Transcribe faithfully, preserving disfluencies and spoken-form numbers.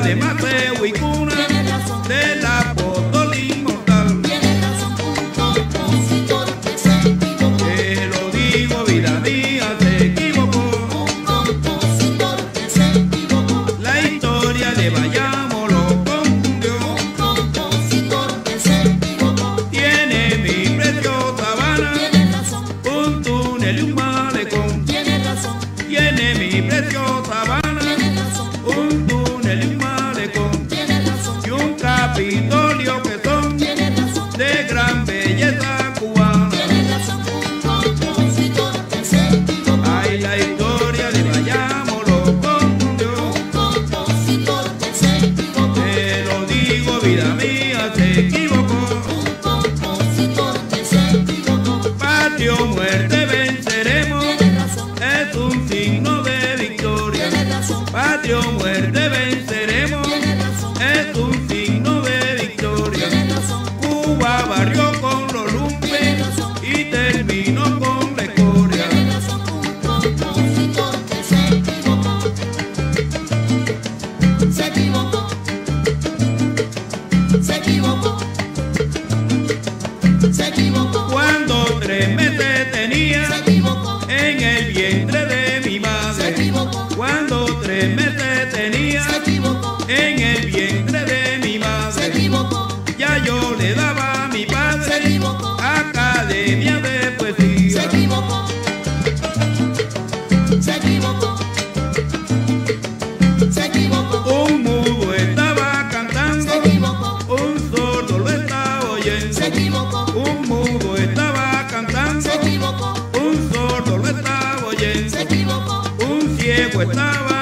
de Maceo y cuna de la apóstol inmortal. Tiene razón, un compositor que se equivocó. Te lo digo, vida mía, se equivocó. Un compositor que se equivocó. La historia de Bayamo lo confundió. Un compositor que se equivocó. Tiene mi preciosa Habana Tiene razón, un túnel y un malecón. tiene razón, Tiene mi preciosa Habana tiene razón, un túnel y un malecón. tiene razón, Y un Capitolio que son tiene razón. de gran belleza cubana. Tiene razón, un compositor que se equivocó. Ay, la historia de Bayamo lo confundió. Un compositor que se equivocó. Te lo digo, vida mía, se equivocó. Un compositor que se equivocó. Patria o muerte venceremos, Tiene razón, es un signo de victoria. tiene razón, Patria o muerte venceremos, tiene razón, es un signo de victoria. tiene razón, Cuba barrió con los lumpes tiene razón, y terminó con la escoria. tiene razón, un compositor que se equivocó. Se equivocó, se equivocó, se equivocó, Cuando tres meses se tenía equivocó, en el vientre de mi se madre. equivocó, Cuando tres meses tenía se equivocó, en el vientre de mi se madre. equivocó, Ya yo le daba a mi se padre equivocó, academia de se poesía. equivocó, se equivocó, se equivocó, Un mudo estaba se cantando, equivocó, un sordo lo estaba se oyendo. equivocó, Un mudo estaba cantando, se equivocó, un sordo lo estaba oyendo. se equivocó, Un ciego estaba